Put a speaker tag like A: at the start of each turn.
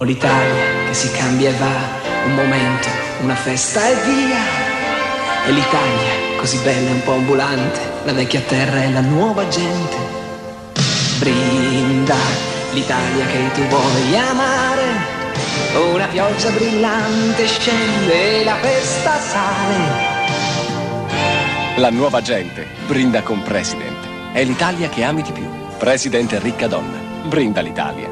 A: L'Italia che si cambia e va, un momento, una festa e via. E l'Italia così bella e un po' ambulante, la vecchia terra e la nuova gente. Brinda l'Italia che tu vuoi amare, una pioggia brillante scende e la festa sale.
B: La nuova gente brinda con President. È l'Italia che ami di più. President è ricca donna. Brinda l'Italia.